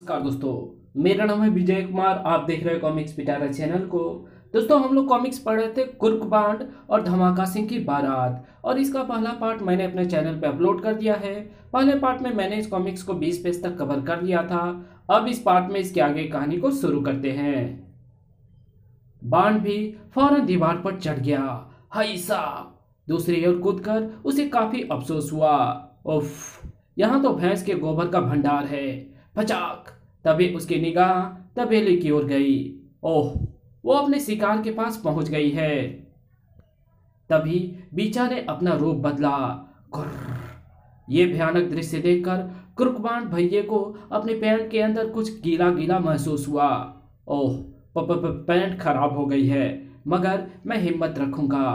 नमस्कार दोस्तों, मेरा नाम है विजय कुमार। आप देख रहे हैं कॉमिक्स पिटारा चैनल को। दोस्तों, हम लोग कॉमिक्स पढ़ रहे थे कुर्कबांड और धमाका सिंह की बारात, और इसका पहला पार्ट मैंने अपने चैनल पे अपलोड कर दिया है। पहले पार्ट में मैंने इस कॉमिक्स को 20 पेज तक कवर कर लिया था। अब इस पार्ट में इसके आगे कहानी को शुरू करते हैं। बांड भी फौरन दीवार पर चढ़ गया। हाय साहब! दूसरी ओर कूदकर उसे काफी अफसोस हुआ। उफ, यहाँ तो भैंस के गोबर का भंडार है। फचाक! तभी उसकी निगाह तबेले की ओर गई। ओह, वो अपने शिकार के पास पहुंच गई है। तभी बीचा ने अपना रूप बदला। गुर्र! ये भयानक दृश्य देखकर कुर्कबान भैये को अपने पैंट के अंदर कुछ गीला गीला महसूस हुआ। ओह, पैंट खराब हो गई है, मगर मैं हिम्मत रखूंगा।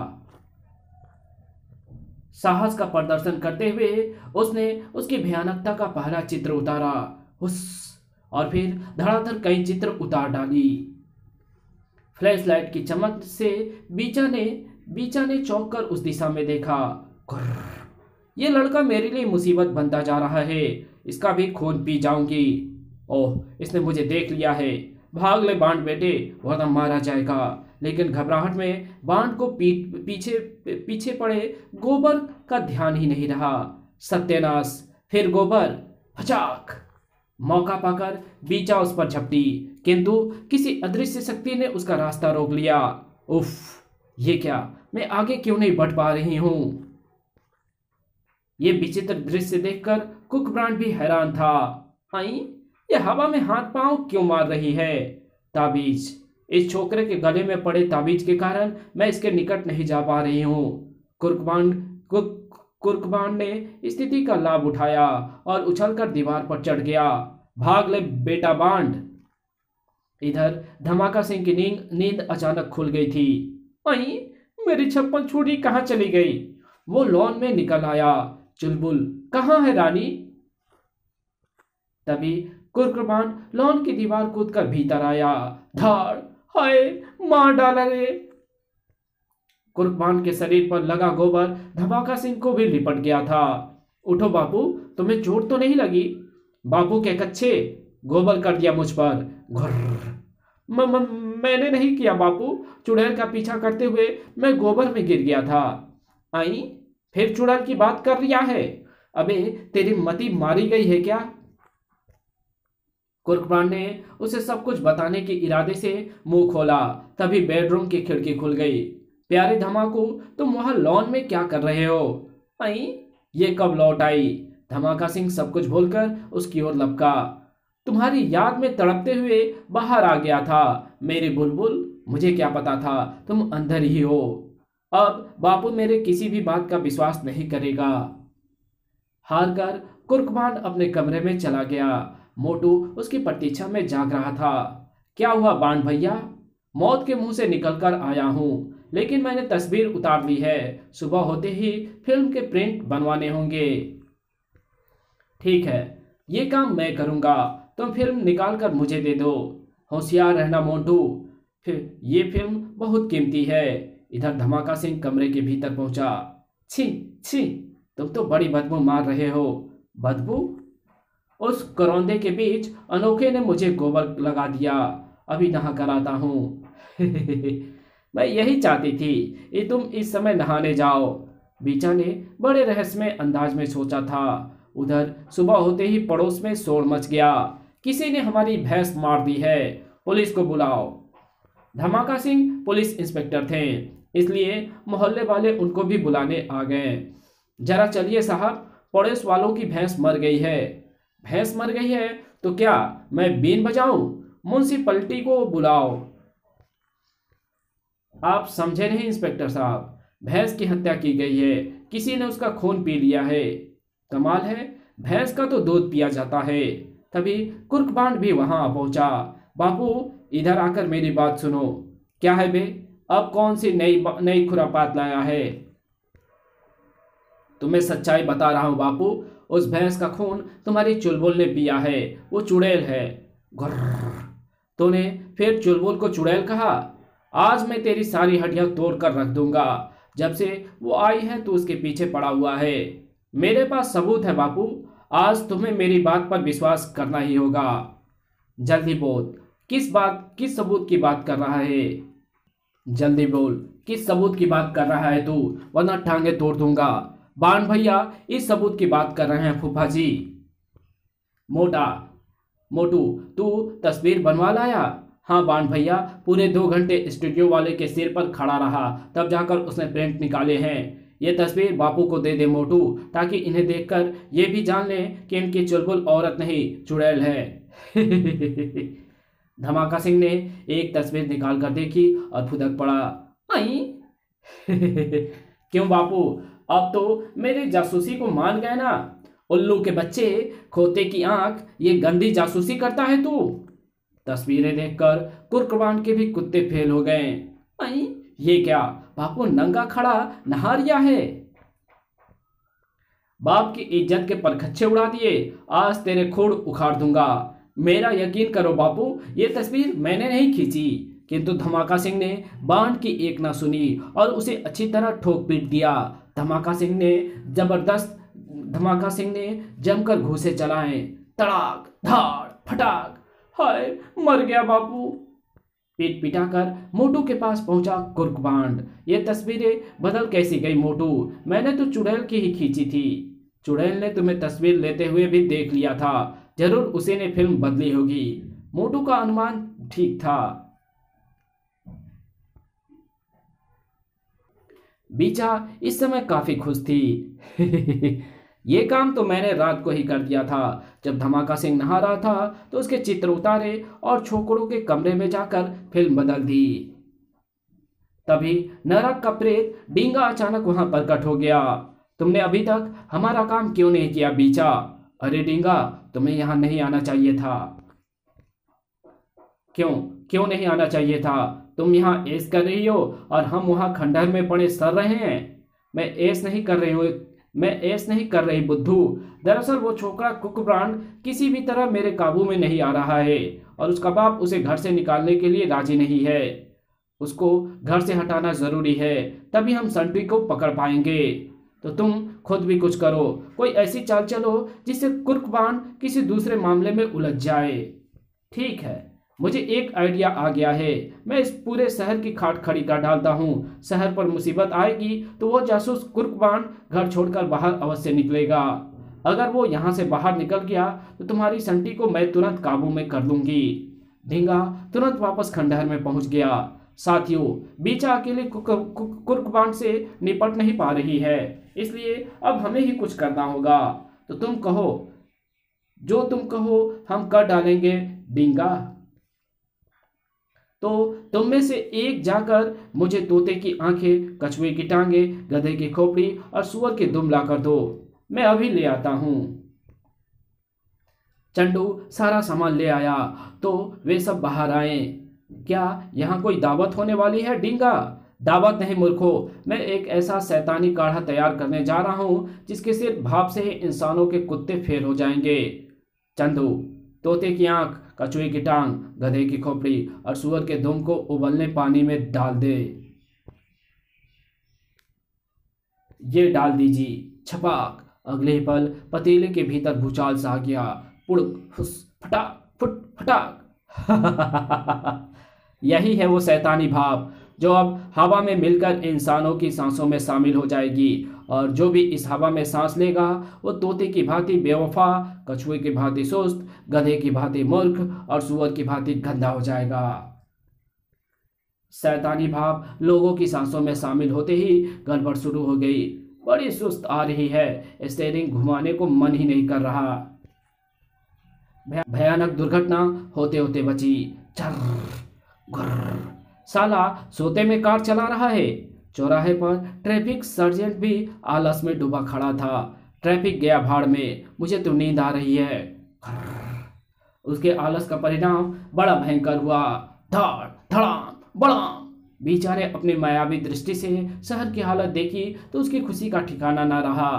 साहस का प्रदर्शन करते हुए उसने उसकी भयानकता का पहला चित्र उतारा। हुस! और फिर धड़ाधड़ कई चित्र उतार डाली। फ्लैशलाइट की चमक से बीचा ने चौंक कर उस दिशा में देखा। गुर्र! ये लड़का मेरे लिए मुसीबत बनता जा रहा है। इसका भी खून पी जाऊंगी। ओह, इसने मुझे देख लिया है। भाग ले बांड बेटे, वरना मारा जाएगा। लेकिन घबराहट में बांड को पीछे पीछे पड़े गोबर का ध्यान ही नहीं रहा। सत्यानाश! फिर गोबर! फचाक! मौका पाकर बीचा उस पर झपटी, किंतु किसी अदृश्य शक्ति ने उसका रास्ता रोक लिया। उफ! ये क्या? मैं आगे क्यों नहीं बढ़ पा रही हूं? ये विचित्र दृश्य देखकर कुकब्रांड भी हैरान था। आई, ये हवा में हाथ पांव क्यों मार रही है? ताबीज! इस छोकरे के गले में पड़े ताबीज के कारण मैं इसके निकट नहीं जा पा रही हूं। कुर्कबान ने स्थिति का लाभ उठाया और उछलकर दीवार पर चढ़ गया। भाग ले बेटा बांड! इधर धमाका सिंह की नींद अचानक खुल गई थी। आई, मेरी छप्पन छुरी कहाँ चली गई? वो लॉन में निकल आया। चुलबुल, कहाँ है रानी? तभी कुर्कबान लॉन की दीवार कूदकर भीतर आया। धाड़! हाय, मार डाला रे! कुर्कबान के शरीर पर लगा गोबर धमाका सिंह को भी लिपट गया था। उठो बापू, तुम्हें चोट तो नहीं लगी? बापू के कच्चे, गोबर कर दिया मुझ पर। घुर्र! मैंने नहीं किया बापू। चुड़ैल का पीछा करते हुए मैं गोबर में गिर गया था। आई, फिर चुड़ैल की बात कर रिया है? अबे, तेरी मति मारी गई है क्या? कुर्कबान ने उसे सब कुछ बताने के इरादे से मुंह खोला। तभी बेडरूम की खिड़की खुल गई। प्यारे धमाकू, तुम वहां लॉन में क्या कर रहे हो? आई, ये कब लौट आई? धमाका सिंह सब कुछ भूलकर उसकी ओर लपका। तुम्हारी याद में तड़पते हुए बाहर आ गया था मेरी बुलबुल। मुझे क्या पता था तुम अंदर ही हो। अब बापू मेरे किसी भी बात का विश्वास नहीं करेगा। हार कर कुर्कबान अपने कमरे में चला गया। मोटू उसकी प्रतीक्षा में जाग रहा था। क्या हुआ बांड भैया? मौत के मुंह से निकलकर आया हूं, लेकिन मैंने तस्वीर उतार ली है। सुबह होते ही फिल्म के प्रिंट बनवाने होंगे। ठीक है, ये काम मैं करूंगा। तुम फिल्म निकाल कर मुझे दे दो। होशियार रहना मोटू, फिर ये फिल्म बहुत कीमती है। इधर धमाका सिंह कमरे के भीतर पहुंचा। छी छी, तुम तो बड़ी बदबू मार रहे हो। बदबू? उस करौंदे के बीच अनोखे ने मुझे गोबर लगा दिया। अभी नहा कर आता हूं। मैं यही चाहती थी कि तुम इस समय नहाने जाओ, बीचा ने बड़े रहस्यमय अंदाज में सोचा था। उधर सुबह होते ही पड़ोस में शोर मच गया। किसी ने हमारी भैंस मार दी है, पुलिस को बुलाओ। धमाका सिंह पुलिस इंस्पेक्टर थे, इसलिए मोहल्ले वाले उनको भी बुलाने आ गए। जरा चलिए साहब, पड़ोस वालों की भैंस मर गई है। भैंस मर गई है तो क्या मैं बीन बजाऊं? म्युनिसिपैलिटी को बुलाओ। आप समझे नहीं इंस्पेक्टर साहब, भैंस की हत्या की गई है। किसी ने उसका खून पी लिया है। कमाल है, भैंस का तो दूध पिया जाता है। तभी कुर्कबांड भी वहां पहुंचा। बापू, इधर आकर मेरी बात सुनो। क्या है बे? अब कौन सी नई खुरापात लाया है? तुम्हें सच्चाई बता रहा हूं बापू। उस भैंस का खून तुम्हारी चुलबुल ने पिया है। वो चुड़ैल है। गुर्र! तूने फिर चुलबुल को चुड़ैल कहा? आज मैं तेरी सारी हड्डियां तोड़ कर रख दूंगा। जब से वो आई है तो उसके पीछे पड़ा हुआ है। मेरे पास सबूत है बापू। आज तुम्हें मेरी बात पर विश्वास करना ही होगा। जल्दी बोल, किस सबूत की बात कर रहा है? जल्दी बोल, किस सबूत की बात कर रहा है तू, वरना टांगे तोड़ दूंगा। बाण भैया इस सबूत की बात कर रहे हैं फूफा जी। मोटा मोटू, तू तस्वीर बनवा लाया? हाँ बाण भैया, पूरे 2 घंटे स्टूडियो वाले के सिर पर खड़ा रहा, तब जाकर उसने प्रिंट निकाले हैं। ये तस्वीर बापू को दे दे मोटू, ताकि इन्हें देखकर ये भी जान ले कि इनकी चुलबुल औरत नहीं चुड़ैल है। धमाका सिंह ने एक तस्वीर निकाल कर देखी और फुदक पड़ा। आई। क्यों बापू, अब तो मेरी जासूसी को मान गए ना? उल्लू के बच्चे, खोते की आंख, ये गंदी जासूसी करता है तू। तस्वीरें देखकर कुर्कबान के भी कुत्ते फेल हो गए। आई, ये क्या बापू नंगा खड़ा नहा रिया है? बाप की इज्जत के परखच्चे उड़ा दिए, आज तेरे खूड़ उखाड़ दूंगा। मेरा यकीन करो बापू, ये तस्वीर मैंने नहीं खींची। किंतु धमाका सिंह ने बाण की एक ना सुनी और उसे अच्छी तरह ठोक पीट दिया। धमाका सिंह ने जमकर घूंसे चलाए। तड़ाक धाड़ फटाक। हाय, मर गया बापू। पीट पिटाकर मोटू के पास पहुंचा कुर्कबांड। ये तस्वीरें बदल कैसी गई मोटू? मैंने तो चुड़ैल की ही खींची थी। चुड़ैल ने तुम्हें तस्वीर लेते हुए भी देख लिया था, जरूर उसी ने फिल्म बदली होगी। मोटू का अनुमान ठीक था। बीचा इस समय काफी खुश थी। ये काम तो मैंने रात को ही कर दिया था। जब धमाका सिंह नहा रहा था तो उसके चित्र उतारे और छोकरों के कमरे में जाकर फिल्म बदल दी। तभी नरक का प्रेत डींगा अचानक वहां प्रकट हो गया। तुमने अभी तक हमारा काम क्यों नहीं किया बीचा? अरे डींगा, तुम्हें यहां नहीं आना चाहिए था। क्यों नहीं आना चाहिए था? तुम यहाँ ऐश कर रही हो और हम वहां खंडहर में पड़े सड़ रहे हैं। मैं ऐश नहीं कर रही बुद्धू। दरअसल वो छोकरा कुकब्रांड किसी भी तरह मेरे काबू में नहीं आ रहा है और उसका बाप उसे घर से निकालने के लिए राजी नहीं है। उसको घर से हटाना जरूरी है, तभी हम संटी को पकड़ पाएंगे। तो तुम खुद भी कुछ करो, कोई ऐसी चाल चलो जिससे कुर्कबान किसी दूसरे मामले में उलझ जाए। ठीक है, मुझे एक आइडिया आ गया है। मैं इस पूरे शहर की खाट खड़ी कर डालता हूँ। शहर पर मुसीबत आएगी तो वो जासूस कुर्कबान घर छोड़कर बाहर अवश्य निकलेगा। अगर वो यहाँ से बाहर निकल गया तो तुम्हारी संटी को मैं तुरंत काबू में कर लूंगी। ढींगा तुरंत वापस खंडहर में पहुंच गया। साथियों, बीचा अकेले कुर्कबान से निपट नहीं पा रही है, इसलिए अब हमें ही कुछ करना होगा। तो तुम कहो, जो तुम कहो हम कर डालेंगे डींगा। तो तुम में से एक जाकर मुझे तोते की आंखें, कछुए की टांगे, गधे की खोपड़ी और सुअर के दुम ला कर दो। मैं अभी ले आता हूं। चंडू सारा सामान ले आया तो वे सब बाहर आए। क्या यहाँ कोई दावत होने वाली है डींगा? दावत नहीं मूर्खो, मैं एक ऐसा शैतानी काढ़ा तैयार करने जा रहा हूं जिसके सिर्फ भाप से ही इंसानों के कुत्ते फेल हो जाएंगे। चंदू, तोते की आंख, कछुए की टांग, गधे की खोपड़ी और सुअर के दुम को उबलने पानी में डाल दे। ये डाल दीजिए। छपाक। अगले ही पल पतीले के भीतर भूचाल सा आ गया। पुड़क फुस फटाक फुट फटाक। यही है वो शैतानी भाप जो अब हवा में मिलकर इंसानों की सांसों में शामिल हो जाएगी, और जो भी इस हवा में सांस लेगा वो तोते की भांति बेवफा, कछुए की भांति सुस्त, गधे की भांति मूर्ख और सुअर की भांति गंदा हो जाएगा। शैतानी भाप लोगों की सांसों में शामिल होते ही गड़बड़ शुरू हो गई। बड़ी सुस्त आ रही है, स्टीयरिंग घुमाने को मन ही नहीं कर रहा। भयानक दुर्घटना होते होते बची। साला सोते में कार चला रहा है। चौराहे पर ट्रैफिक सर्जेंट भी आलस में डूबा खड़ा था। ट्रैफिक गया भाड़ में, मुझे तो नींद आ रही है। उसके आलस का परिणाम बड़ा भयंकर हुआ। धड़ धड़ाम बड़ाम। बीचा ने अपनी मायावी दृष्टि से शहर की हालत देखी तो उसकी खुशी का ठिकाना ना रहा।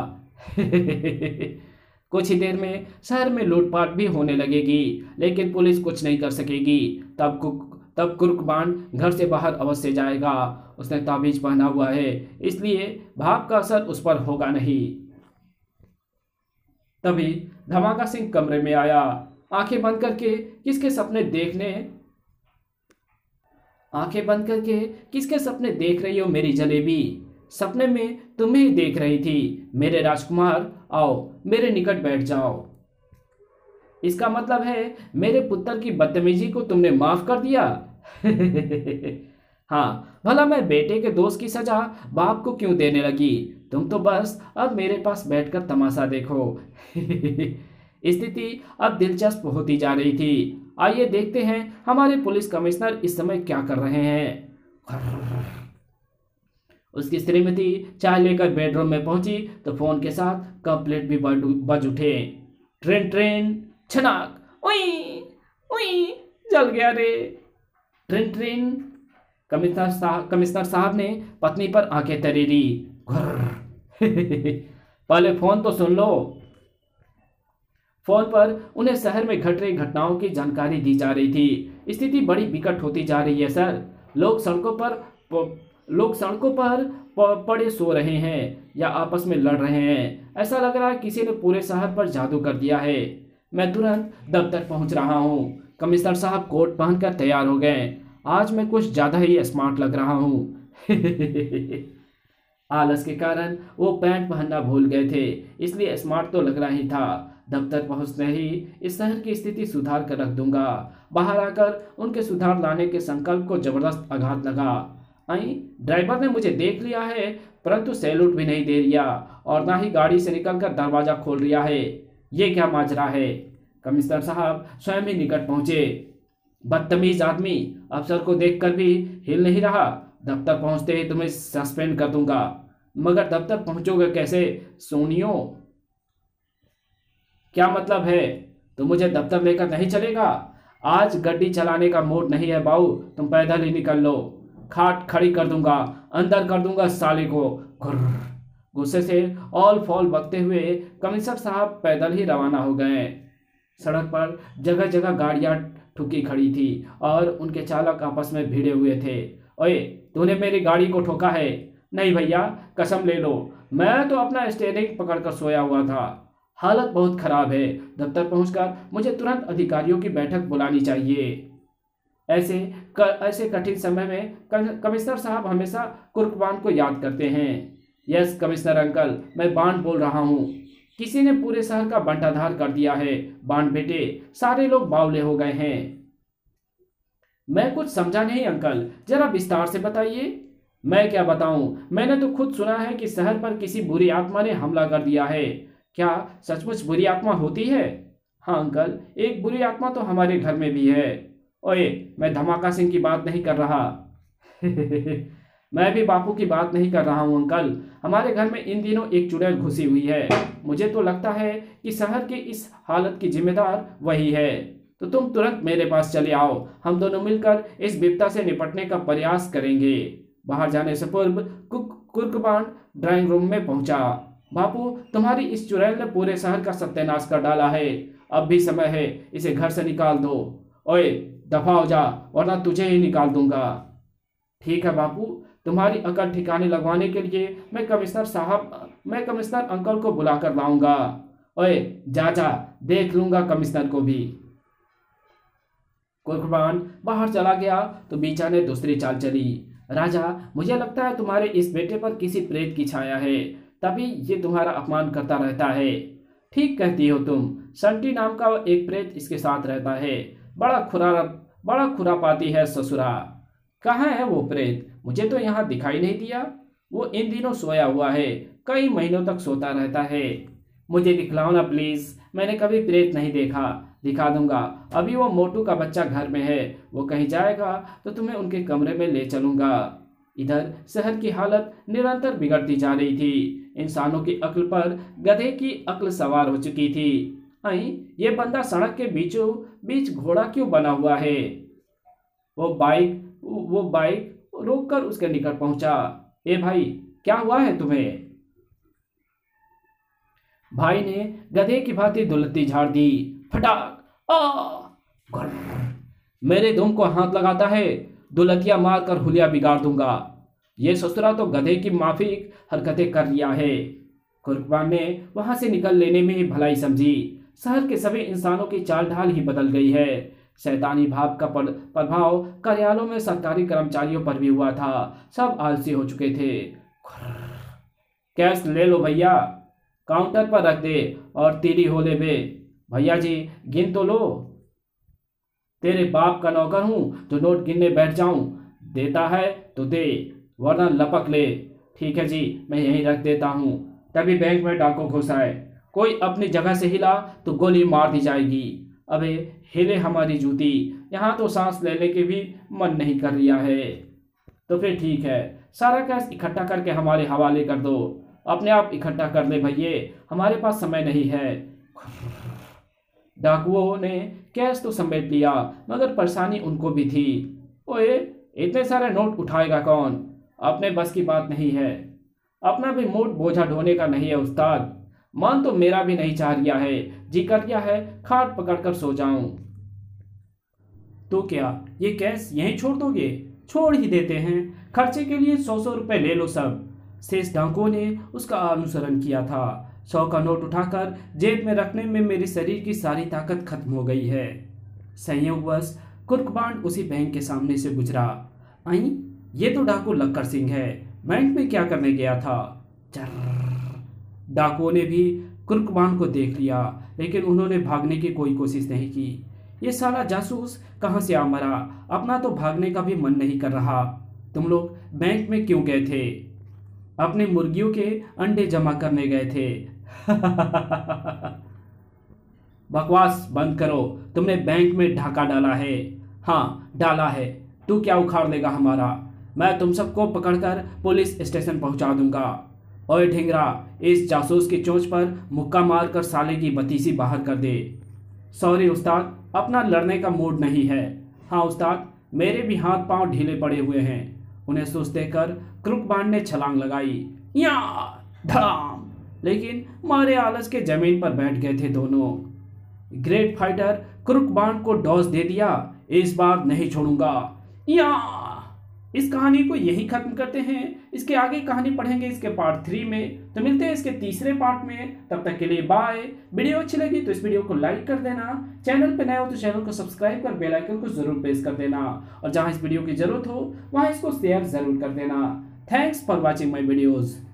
कुछ ही देर में शहर में लूटपाट भी होने लगेगी, लेकिन पुलिस कुछ नहीं कर सकेगी। तब कुर्कबान घर से बाहर अवश्य जाएगा। उसने ताबीज पहना हुआ है, इसलिए भाप का असर उस पर होगा नहीं। तभी धमाका सिंह कमरे में आया। आंखें बंद करके किसके सपने देखने आंखें बंद करके किसके सपने देख रही हो मेरी जलेबी? सपने में तुम्हें ही देख रही थी मेरे राजकुमार। आओ मेरे निकट बैठ जाओ। इसका मतलब है मेरे पुत्र की बदतमीजी को तुमने माफ कर दिया। हाँ, भला मैं बेटे के दोस्त की सजा बाप को क्यों देने लगी? तुम तो बस अब मेरे पास बैठकर तमाशा देखो। स्थिति अब दिलचस्प होती जा रही थी। आइए देखते हैं हमारे पुलिस कमिश्नर इस समय क्या कर रहे हैं। उसकी श्रीमती चाय लेकर बेडरूम में पहुंची तो फोन के साथ कप प्लेट भी बज उठे। ट्रेन ट्रेन छनाक, उई उई, जल गया रे। Train train. कमिश्नर साहब ने पत्नी पर आंखें तरेरी। पहले फोन तो सुन लो। फोन पर उन्हें शहर में घट रही घटनाओं की जानकारी दी जा रही थी। स्थिति बड़ी विकट होती जा रही है सर। लोग सड़कों पर पड़े सो रहे हैं या आपस में लड़ रहे हैं। ऐसा लग रहा है किसी ने पूरे शहर पर जादू कर दिया है। मैं तुरंत दफ्तर पहुंच रहा हूं। कमिश्नर साहब कोट पहनकर तैयार हो गए। आज मैं कुछ ज्यादा ही स्मार्ट लग रहा हूं। आलस के कारण वो पैंट पहनना भूल गए थे, इसलिए स्मार्ट तो लग रहा ही था। दफ्तर पहुंचते ही इस शहर की स्थिति सुधार कर रख दूंगा। बाहर आकर उनके सुधार लाने के संकल्प को जबरदस्त आघात लगा। ड्राइवर ने मुझे देख लिया है, परंतु सैल्यूट भी नहीं दे दिया और ना ही गाड़ी से निकलकर दरवाजा खोल रिया है। ये क्या माजरा है? कमिश्नर साहब स्वयं ही निकट पहुंचे। बदतमीज आदमी, अफसर को देखकर भी हिल नहीं रहा। दफ्तर पहुंचते ही तुम्हें सस्पेंड कर दूंगा। मगर दफ्तर पहुंचोगे कैसे सोनियो? क्या मतलब है? तुम मुझे दफ्तर लेकर नहीं चलेगा? आज गड्डी चलाने का मूड नहीं है बाऊ, तुम पैदल ही निकल लो। खाट खड़ी कर दूंगा, अंदर कर दूंगा साले को। गुस्से से ऑल फॉल बकते हुए कमिश्नर साहब पैदल ही रवाना हो गए। सड़क पर जगह जगह गाड़ियां ठुकी खड़ी थी और उनके चालक आपस में भिड़े हुए थे। ओए, तूने मेरी गाड़ी को ठोका है? नहीं भैया, कसम ले लो, मैं तो अपना स्टीयरिंग पकड़कर सोया हुआ था। हालत बहुत खराब है। दफ्तर पहुंचकर मुझे तुरंत अधिकारियों की बैठक बुलानी चाहिए। ऐसे कठिन समय में कमिश्नर साहब हमेशा कुर्कबान को याद करते हैं। यस कमिश्नर अंकल, मैं बांड बोल रहा हूँ। किसी ने पूरे शहर का बंटाधार कर दिया है। बांड बेटे, सारे लोग बावले हो गए हैं। मैं कुछ समझा नहीं अंकल, जरा विस्तार से बताइए। मैं क्या बताऊं, मैंने तो खुद सुना है कि शहर पर किसी बुरी आत्मा ने हमला कर दिया है। क्या सचमुच बुरी आत्मा होती है? हाँ अंकल, एक बुरी आत्मा तो हमारे घर में भी है। ओए, मैं धमाका सिंह की बात नहीं कर रहा। मैं भी बापू की बात नहीं कर रहा हूँ अंकल। हमारे घर में इन दिनों एक चुड़ैल घुसी हुई है। मुझे तो लगता है कि शहर की इस हालत की जिम्मेदार वही है। तो तुम तुरंत मेरे पास चले आओ, हम दोनों मिलकर इस विपदा से निपटने का प्रयास करेंगे। बाहर जाने से पूर्व कुर्कबान ड्राइंग रूम में पहुंचा। बापू, तुम्हारी इस चुड़ैल ने पूरे शहर का सत्यानाश कर डाला है। अब भी समय है, इसे घर से निकाल दो। ओए, दफा हो जा, वरना तुझे ही निकाल दूंगा। ठीक है बापू, तुम्हारी अकल ठिकाने लगवाने के लिए मैं कमिश्नर अंकल को बुलाकर लाऊंगा। ओए जा जा, देख लूंगा कमिश्नर को भी। कुर्बान बाहर चला गया तो बीचा ने दूसरी चाल चली। राजा, मुझे लगता है तुम्हारे इस बेटे पर किसी प्रेत की छाया है, तभी ये तुम्हारा अपमान करता रहता है। ठीक कहती हो तुम, संटी नाम का एक प्रेत इसके साथ रहता है। बड़ा खुरापाती है ससुरा। कहाँ है वो प्रेत? मुझे तो यहाँ दिखाई नहीं दिया। वो इन दिनों सोया हुआ है, कई महीनों तक सोता रहता है। मुझे दिखलाओ ना प्लीज, मैंने कभी प्रेत नहीं देखा। दिखा दूंगा। अभी वो मोटू का बच्चा घर में है, वो कहीं जाएगा तो तुम्हें उनके कमरे में ले चलूंगा। इधर शहर की हालत निरंतर बिगड़ती जा रही थी। इंसानों की अक्ल पर गधे की अक्ल सवार हो चुकी थी। ये बंदा सड़क के बीचों बीच घोड़ा क्यों बना हुआ है? वो बाइक रोककर उसके निकट पहुंचा। ए भाई, क्या हुआ है तुम्हें? भाई ने गधे की भांति दुलत्ती झाड़ दी। फटाक आ! मेरे दुम को हाथ लगाता है, दुलतिया मारकर हुलिया बिगाड़ दूंगा। ये ससुरा तो गधे की माफिक हरकतें कर लिया है। कुर्बान ने वहां से निकल लेने में ही भलाई समझी। शहर के सभी इंसानों की चाल ढाल ही बदल गई है। शैतानी भाव का प्रभाव कार्यालयों में सरकारी कर्मचारियों पर भी हुआ था। सब आलसी हो चुके थे। कैश ले लो भैया, काउंटर पर रख दे और तीली हो ले बे। भैया जी गिन तो लो, तेरे बाप का नौकर हूं जो नोट गिनने बैठ जाऊं। देता है तो दे, वरना लपक ले। ठीक है जी, मैं यहीं रख देता हूं। तभी बैंक में डाकू घुस आए। कोई अपनी जगह से हिला तो गोली मार दी जाएगी। अबे हिले हमारी जूती, यहाँ तो सांस लेने के भी मन नहीं कर रहा है। तो फिर ठीक है, सारा कैश इकट्ठा करके हमारे हवाले कर दो। अपने आप इकट्ठा कर ले भैये, हमारे पास समय नहीं है। डाकुओं ने कैश तो समेट लिया, मगर परेशानी उनको भी थी। ओए, इतने सारे नोट उठाएगा कौन? अपने बस की बात नहीं है। अपना भी मूड बोझा ढोने का नहीं है उस्ताद। मन तो मेरा भी नहीं चाह रहा है, जी कर रहा है खाट पकड़कर सो जाऊं। तो क्या ये कैश यहीं छोड़ दोगे? छोड़ ही देते हैं, खर्चे के लिए 100-100 रुपए ले लो सब। शेष डाकुओं ने उसका अनुसरण किया था। 100 का नोट उठाकर जेब में रखने में मेरे शरीर की सारी ताकत खत्म हो गई है। संयोगवश कुर्कबांड उसी बैंक के सामने से गुजरा। आई, ये तो डाकू लक्कर सिंह है, बैंक में क्या करने गया था? डाकुओं ने भी कुर्कबांड को देख लिया, लेकिन उन्होंने भागने की कोई कोशिश नहीं की। ये साला जासूस कहां से आ मरा, अपना तो भागने का भी मन नहीं कर रहा। तुम लोग बैंक में क्यों गए थे? अपने मुर्गियों के अंडे जमा करने गए थे। बकवास बंद करो, तुमने बैंक में ढाका डाला है। हाँ डाला है, तू क्या उखाड़ लेगा हमारा? मैं तुम सबको पकड़कर पुलिस स्टेशन पहुंचा दूंगा। ओए ढिंगरा, इस जासूस की चोंच पर मुक्का मारकर साले की बतीसी बाहर कर दे। सॉरी उस्ताद, अपना लड़ने का मूड नहीं है। हाँ उस्ताद, मेरे भी हाथ पांव ढीले पड़े हुए हैं। उन्हें सुस्त देखकर कुर्कबांड ने छलांग लगाई। या धड़ाम, लेकिन मारे आलस के जमीन पर बैठ गए थे दोनों। ग्रेट फाइटर कुर्कबांड को डॉस दे दिया। इस बार नहीं छोड़ूंगा। या इस कहानी को यही खत्म करते हैं। इसके आगे कहानी पढ़ेंगे इसके पार्ट 3 में। तो मिलते हैं इसके तीसरे पार्ट में, तब तक के लिए बाय। वीडियो अच्छी लगी तो इस वीडियो को लाइक कर देना, चैनल पे नए हो तो चैनल को सब्सक्राइब कर बेल आइकन को जरूर प्रेस कर देना, और जहां इस वीडियो की जरूरत हो वहां इसको शेयर जरूर कर देना। Thanks for watching my videos.